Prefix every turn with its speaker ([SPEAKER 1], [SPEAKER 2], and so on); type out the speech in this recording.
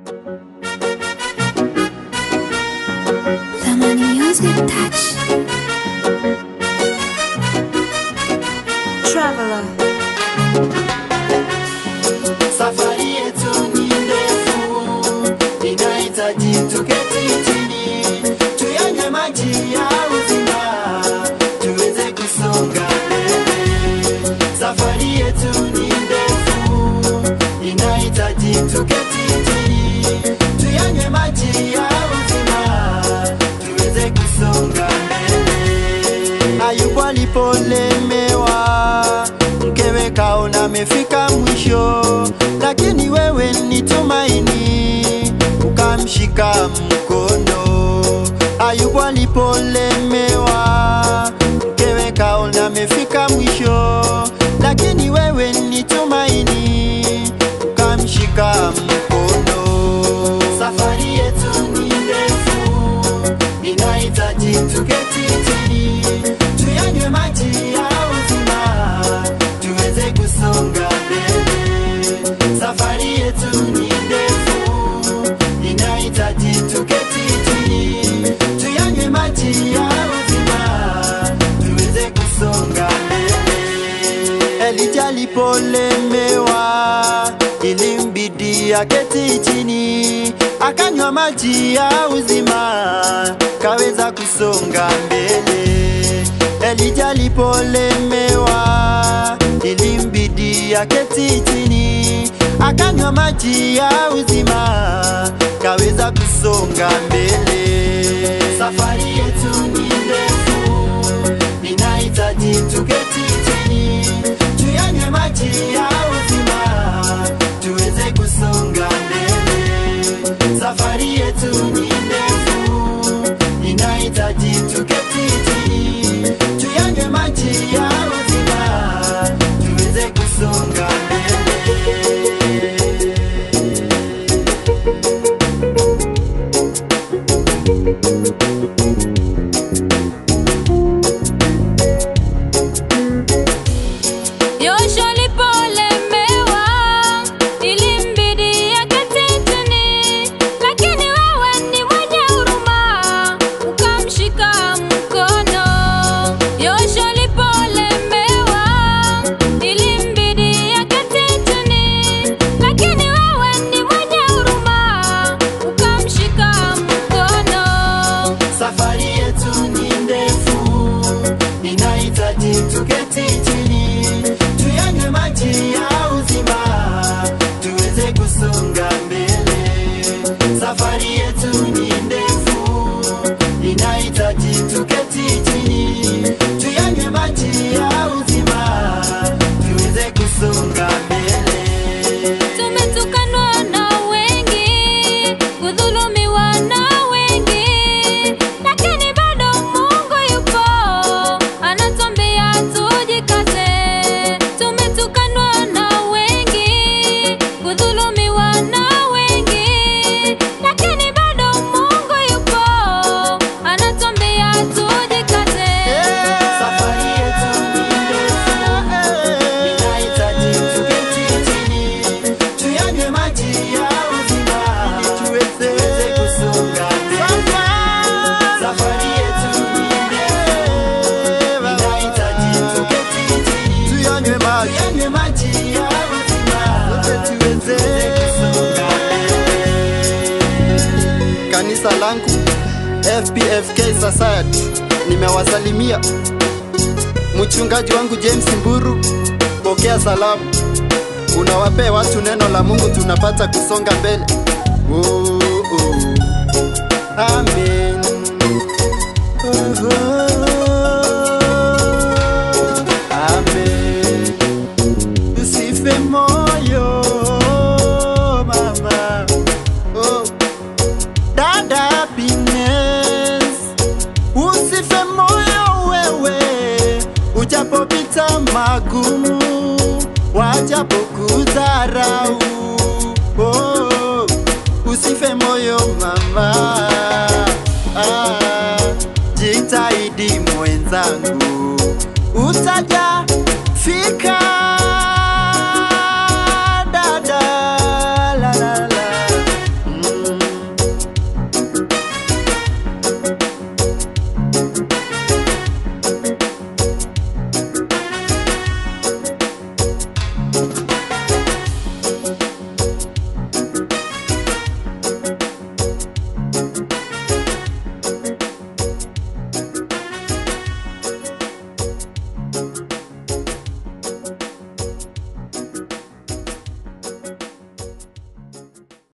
[SPEAKER 1] Thamani Music Touch. Traveler.
[SPEAKER 2] Safari yetu ni ndefu, inahitaji tuketi chini, tuyanywe maji ya uzima, tuweze kusonga mbele. Safari yetu ni ndefu, inahitaji tuketi chini, tuyanywe maji ya uzima, tuweze kusonga mbele. Ayubu alipolemewa, mkewe kaona amefika mwisho, lakini wewe ni tumaini, ukamshika mkono. Ayubu alipolemewa, mkewe kaona amefika mwisho, lakini wewe ni tumaini, ukamshika mkono. Safari yetu ni ndefu, inahitaji tuketi chini, tuyanywe maji ya uzima, tuweze kusonga mbele. Safari yetu ni ndefu, inahitaji tuketi chini, tuyanywe maji ya uzima, tuweze kusonga mbele. Elijah alipolemewa, ilimbidi aketi chini, akanywa maji ya uzima, kaweza kusonga mbele. Elijah alipolemewa, ilimbidi aketi chini, akanywa maji ya uzima, kaweza kusonga mbele. Safari yetu ni ndefu, inahitaji tuketi chini, tuyanywe maji ya uzima, tuweze kusonga mbele. Safari yetu ni ndefu, inahitaji tuketi chini, tuyanywe maji ya uzima, tuweze kusonga mbele.
[SPEAKER 1] Yoshua alipolemewa, ilimbidi aketi chini, lakini wewe ni mwenye huruma, ukamshika mkono. Yoshua alipolemewa, ilimbidi aketi chini, lakini wewe ni mwenye huruma, ukamshika mkono.
[SPEAKER 2] Safari yetu ni ndefu, inahitaji tuketi chini, tuyanywe maji ya uzima, tuweze kusonga mbele. Safari yetu ni ndefu, inahitaji tuketi chini, tuyanywe maji ya uzima, tuweze kusonga mbele.
[SPEAKER 1] Tumetukanwa na wengi, kudhulumiwa na wengi, lakini bado Mungu yupo, anatuambia tujikaze. Tumetukanwa na wengi, kudhulumiwa na wengi, lakini bado Mungu yupo, anatuambia tujikaze.
[SPEAKER 2] Safari yetu ni ndefu, inahitaji tuketi chini, tuyanywe maji ya uzima, tuweze kusonga mbele. Safari yetu ni ndefu, inahitaji tuketi chini, tuyanywe maji ya uzima, tuweze kusonga mbele. Kanisa langu FPFK Society, nimewasalimia. Mchungaji wangu James Mburu, pokea salamu. Unawapea watu neno la Mungu, tunapata kusonga mbele. Oh, oh. Amen. Oh, oh. Amen. Usife moyo mama. Oh. Dada Happiness, usife moyo wewe, ujapopita magumu, wajapokudharau. Oh, usife moyo mama.